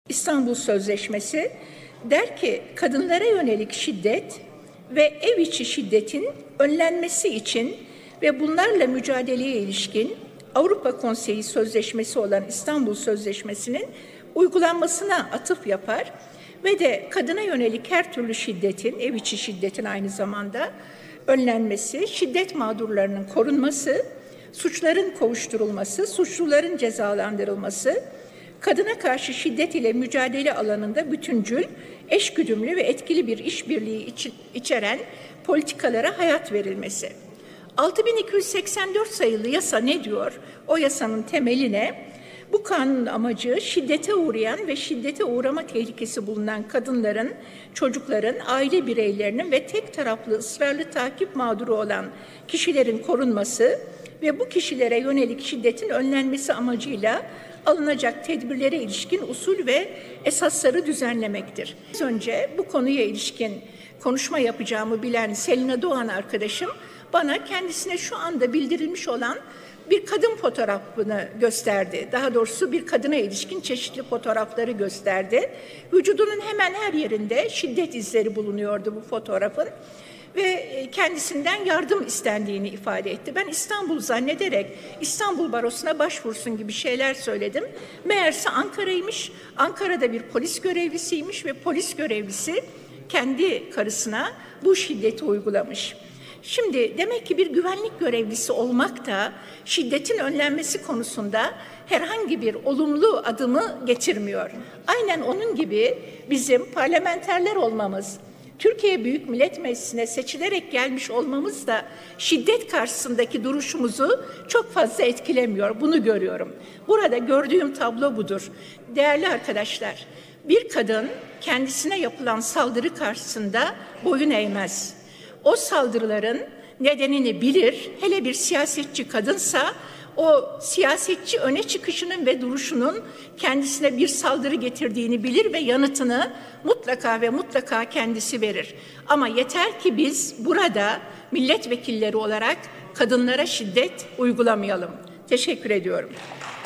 İstanbul Sözleşmesi der ki kadınlara yönelik şiddet ve ev içi şiddetin önlenmesi için ve bunlarla mücadeleye ilişkin Avrupa Konseyi Sözleşmesi olan İstanbul Sözleşmesi'nin uygulanmasına atıf yapar ve de kadına yönelik her türlü şiddetin, ev içi şiddetin aynı zamanda önlenmesi, şiddet mağdurlarının korunması, suçların kovuşturulması, suçluların cezalandırılması, kadına karşı şiddet ile mücadele alanında bütüncül, eşgüdümlü ve etkili bir işbirliği içeren politikalara hayat verilmesi. 6284 sayılı yasa ne diyor? O yasanın temeli ne? Bu kanunun amacı şiddete uğrayan ve şiddete uğrama tehlikesi bulunan kadınların, çocukların, aile bireylerinin ve tek taraflı ısrarlı takip mağduru olan kişilerin korunması ve bu kişilere yönelik şiddetin önlenmesi amacıyla alınacak tedbirlere ilişkin usul ve esasları düzenlemektir. Az önce bu konuya ilişkin konuşma yapacağımı bilen Selina Doğan arkadaşım bana kendisine şu anda bildirilmiş olan bir kadın fotoğrafını gösterdi. Daha doğrusu bir kadına ilişkin çeşitli fotoğrafları gösterdi. Vücudunun hemen her yerinde şiddet izleri bulunuyordu bu fotoğrafın ve kendisinden yardım istendiğini ifade etti. Ben İstanbul zannederek İstanbul Barosu'na başvursun gibi şeyler söyledim. Meğerse Ankara'ymış. Ankara'da bir polis görevlisiymiş ve polis görevlisi kendi karısına bu şiddeti uygulamış. Şimdi demek ki bir güvenlik görevlisi olmak da şiddetin önlenmesi konusunda herhangi bir olumlu adımı getirmiyor. Aynen onun gibi bizim parlamenterler olmamız, Türkiye Büyük Millet Meclisi'ne seçilerek gelmiş olmamız da şiddet karşısındaki duruşumuzu çok fazla etkilemiyor. Bunu görüyorum. Burada gördüğüm tablo budur. Değerli arkadaşlar, bir kadın kendisine yapılan saldırı karşısında boyun eğmez. O saldırıların nedenini bilir, hele bir siyasetçi kadınsa o siyasetçi öne çıkışının ve duruşunun kendisine bir saldırı getirdiğini bilir ve yanıtını mutlaka ve mutlaka kendisi verir. Ama yeter ki biz burada milletvekilleri olarak kadınlara şiddet uygulamayalım. Teşekkür ediyorum.